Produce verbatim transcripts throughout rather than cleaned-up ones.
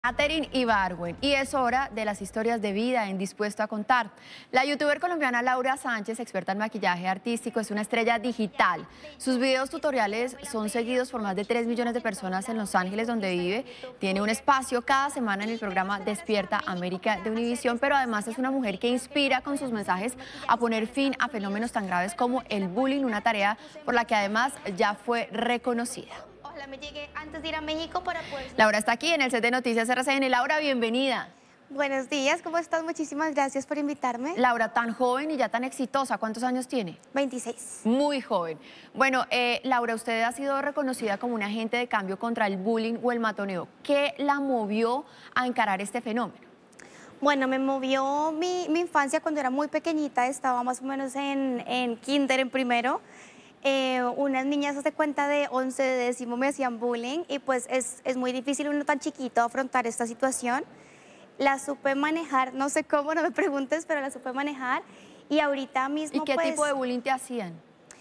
Katherine Ibargüen, y es hora de las historias de vida en Dispuesto a Contar. La youtuber colombiana Laura Sánchez, experta en maquillaje artístico, es una estrella digital. Sus videos tutoriales son seguidos por más de tres millones de personas en Los Ángeles, donde vive. Tiene un espacio cada semana en el programa Despierta América de Univisión, pero además es una mujer que inspira con sus mensajes a poner fin a fenómenos tan graves como el bullying, una tarea por la que además ya fue reconocida. Ojalá me llegue antes de ir a México para poder... Laura está aquí en el set de Noticias R C N. Laura, bienvenida. Buenos días, ¿cómo estás? Muchísimas gracias por invitarme. Laura, tan joven y ya tan exitosa, ¿cuántos años tiene? veintiséis. Muy joven. Bueno, eh, Laura, usted ha sido reconocida como un agente de cambio contra el bullying o el matoneo. ¿Qué la movió a encarar este fenómeno? Bueno, me movió mi, mi infancia cuando era muy pequeñita, estaba más o menos en, en kinder, en primero. Eh, unas niñas, hace cuenta, de once, de décimo me hacían bullying y pues es, es muy difícil uno tan chiquito afrontar esta situación. La supe manejar, no sé cómo, no me preguntes, pero la supe manejar y ahorita mismo ¿Y qué pues, tipo de bullying te hacían?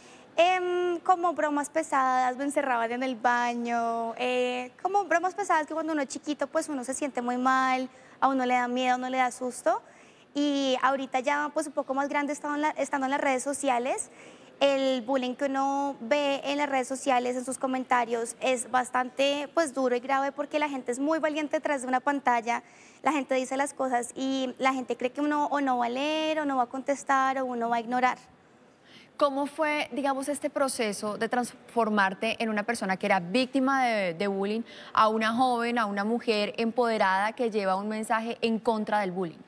Eh, como bromas pesadas, me encerraban en el baño, eh, como bromas pesadas que cuando uno es chiquito pues uno se siente muy mal, a uno le da miedo, a uno le da susto. Y ahorita ya pues un poco más grande estando en, la, estando en las redes sociales, el bullying que uno ve en las redes sociales, en sus comentarios, es bastante pues duro y grave porque la gente es muy valiente detrás de una pantalla, la gente dice las cosas y la gente cree que uno o no va a leer, o no va a contestar, o uno va a ignorar. ¿Cómo fue, digamos, este proceso de transformarte en una persona que era víctima de, de bullying a una joven, a una mujer empoderada que lleva un mensaje en contra del bullying?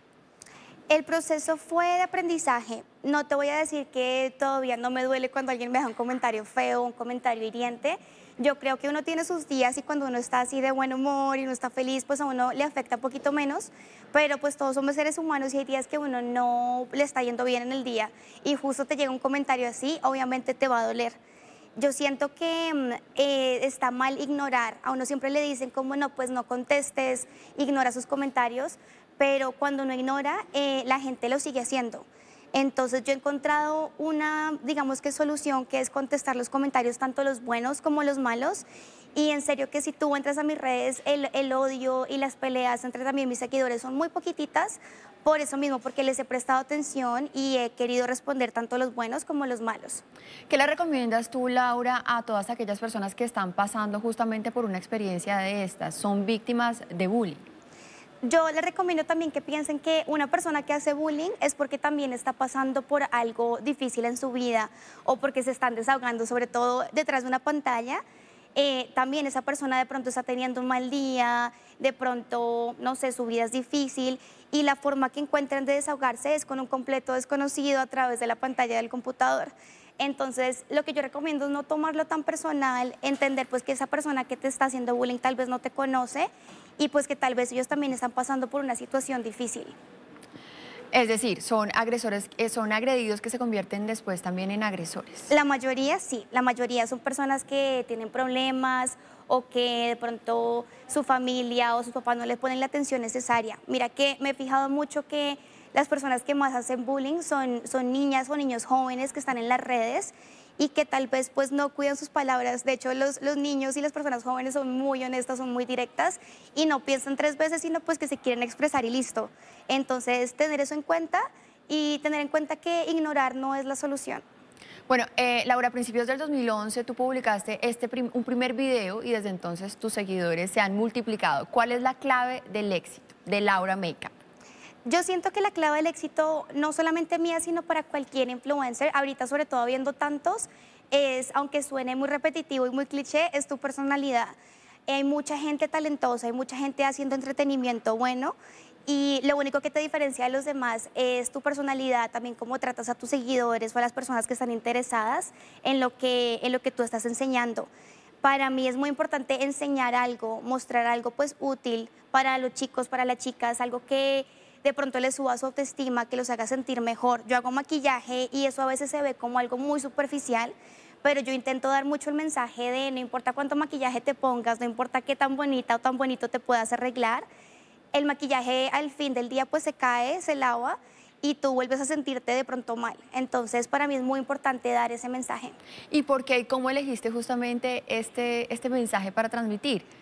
El proceso fue de aprendizaje. No te voy a decir que todavía no me duele cuando alguien me da un comentario feo, un comentario hiriente. Yo creo que uno tiene sus días y cuando uno está así de buen humor y uno está feliz, pues a uno le afecta un poquito menos, pero pues todos somos seres humanos y hay días que uno no le está yendo bien en el día y justo te llega un comentario así, obviamente te va a doler. Yo siento que eh, está mal ignorar. A uno siempre le dicen como no, pues no contestes, ignora sus comentarios, pero cuando uno ignora, eh, la gente lo sigue haciendo. Entonces yo he encontrado una, digamos que solución, que es contestar los comentarios, tanto los buenos como los malos. Y en serio que si tú entras a mis redes, el, el odio y las peleas entre también mis seguidores son muy poquititas, por eso mismo, porque les he prestado atención y he querido responder tanto los buenos como los malos. ¿Qué le recomiendas tú, Laura, a todas aquellas personas que están pasando justamente por una experiencia de estas? Son víctimas de bullying. Yo les recomiendo también que piensen que una persona que hace bullying es porque también está pasando por algo difícil en su vida o porque se están desahogando, sobre todo detrás de una pantalla. Eh, también esa persona de pronto está teniendo un mal día, de pronto, no sé, su vida es difícil y la forma que encuentran de desahogarse es con un completo desconocido a través de la pantalla del computador. Entonces, lo que yo recomiendo es no tomarlo tan personal, entender pues que esa persona que te está haciendo bullying tal vez no te conoce y pues que tal vez ellos también están pasando por una situación difícil. Es decir, son agresores, eh, son agredidos que se convierten después también en agresores. La mayoría sí, la mayoría son personas que tienen problemas o que de pronto su familia o sus papás no les ponen la atención necesaria. Mira que me he fijado mucho que las personas que más hacen bullying son, son niñas o niños jóvenes que están en las redes y que tal vez pues no cuidan sus palabras. De hecho, los, los niños y las personas jóvenes son muy honestas, son muy directas y no piensan tres veces, sino pues que se quieren expresar y listo. Entonces, tener eso en cuenta y tener en cuenta que ignorar no es la solución. Bueno, eh, Laura, a principios del dos mil once tú publicaste este prim un primer video y desde entonces tus seguidores se han multiplicado. ¿Cuál es la clave del éxito de Laura Makeup? Yo siento que la clave del éxito, no solamente mía, sino para cualquier influencer, ahorita sobre todo viendo tantos, es, aunque suene muy repetitivo y muy cliché, es tu personalidad. Hay mucha gente talentosa, hay mucha gente haciendo entretenimiento bueno y lo único que te diferencia de los demás es tu personalidad, también cómo tratas a tus seguidores o a las personas que están interesadas en lo que, en lo que tú estás enseñando. Para mí es muy importante enseñar algo, mostrar algo pues útil para los chicos, para las chicas, algo que de pronto les suba su autoestima, que los haga sentir mejor. Yo hago maquillaje y eso a veces se ve como algo muy superficial, pero yo intento dar mucho el mensaje de no importa cuánto maquillaje te pongas, no importa qué tan bonita o tan bonito te puedas arreglar, el maquillaje al fin del día pues se cae, se lava y tú vuelves a sentirte de pronto mal. Entonces para mí es muy importante dar ese mensaje. ¿Y por qué y cómo elegiste justamente este, este mensaje para transmitir?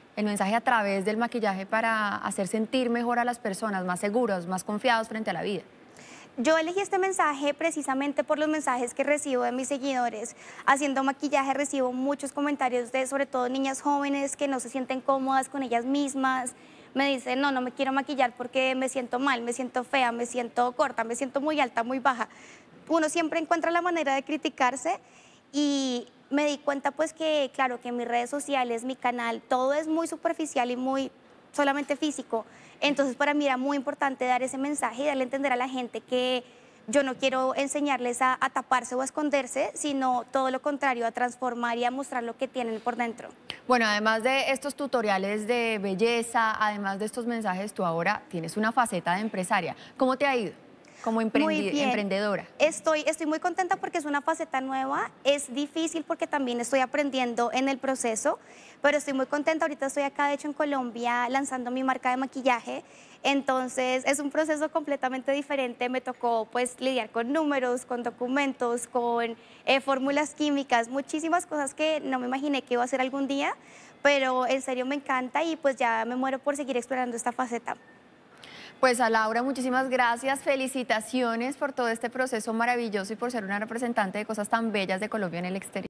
el mensaje a través del maquillaje para hacer sentir mejor a las personas, más seguros, más confiados frente a la vida? Yo elegí este mensaje precisamente por los mensajes que recibo de mis seguidores. Haciendo maquillaje recibo muchos comentarios de sobre todo niñas jóvenes que no se sienten cómodas con ellas mismas. Me dicen, no, no me quiero maquillar porque me siento mal, me siento fea, me siento corta, me siento muy alta, muy baja. Uno siempre encuentra la manera de criticarse y me di cuenta pues que, claro, que mis redes sociales, mi canal, todo es muy superficial y muy solamente físico. Entonces para mí era muy importante dar ese mensaje y darle a entender a la gente que yo no quiero enseñarles a, a taparse o a esconderse, sino todo lo contrario, a transformar y a mostrar lo que tienen por dentro. Bueno, además de estos tutoriales de belleza, además de estos mensajes, tú ahora tienes una faceta de empresaria. ¿Cómo te ha ido como Muy emprendi- bien. emprendedora? Estoy, estoy muy contenta porque es una faceta nueva. Es difícil porque también estoy aprendiendo en el proceso, pero estoy muy contenta. Ahorita estoy acá, de hecho, en Colombia, lanzando mi marca de maquillaje. Entonces, es un proceso completamente diferente. Me tocó, pues, lidiar con números, con documentos, con eh, fórmulas químicas, muchísimas cosas que no me imaginé que iba a hacer algún día, pero en serio me encanta y pues ya me muero por seguir explorando esta faceta. Pues a Laura, muchísimas gracias, felicitaciones por todo este proceso maravilloso y por ser una representante de cosas tan bellas de Colombia en el exterior.